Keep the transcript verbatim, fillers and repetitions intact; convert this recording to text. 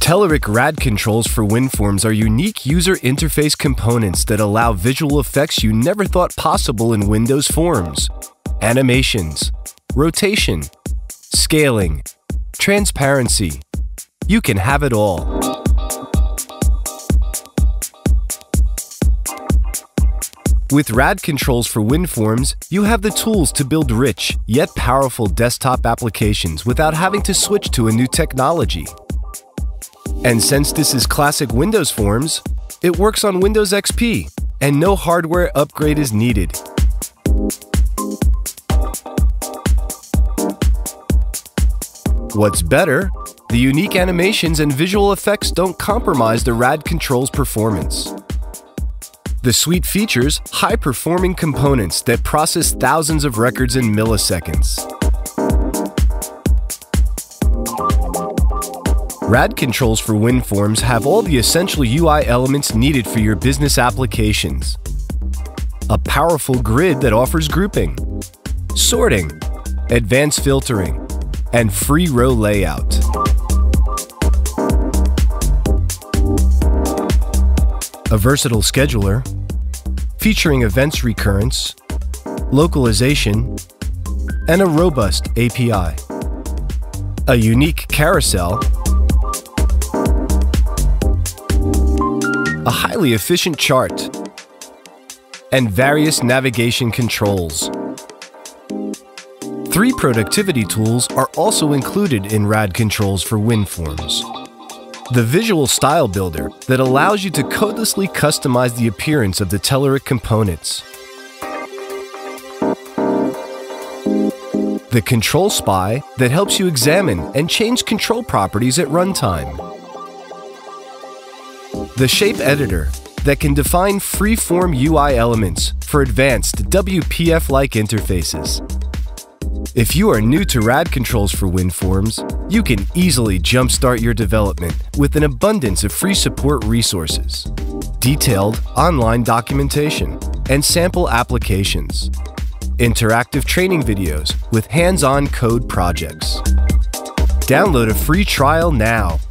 Telerik rad controls for Winforms are unique user interface components that allow visual effects you never thought possible in Windows Forms. Animations, rotation, scaling, transparency. You can have it all. With rad controls for Winforms, you have the tools to build rich, yet powerful desktop applications without having to switch to a new technology. And since this is classic Windows Forms, it works on Windows X P, and no hardware upgrade is needed. What's better, the unique animations and visual effects don't compromise the rad controls performance. The suite features high-performing components that process thousands of records in milliseconds. Rad controls for Winforms have all the essential U I elements needed for your business applications. A powerful grid that offers grouping, sorting, advanced filtering, and free row layout. A versatile scheduler, featuring events recurrence, localization, and a robust A P I. A unique carousel, a highly efficient chart, and various navigation controls. Three productivity tools are also included in rad controls for Winforms. The Visual Style Builder that allows you to codelessly customize the appearance of the Telerik components. The Control Spy that helps you examine and change control properties at runtime. The Shape Editor that can define free-form U I elements for advanced W P F-like interfaces. If you are new to rad controls for Winforms, you can easily jumpstart your development with an abundance of free support resources, detailed online documentation, and sample applications, interactive training videos with hands-on code projects. Download a free trial now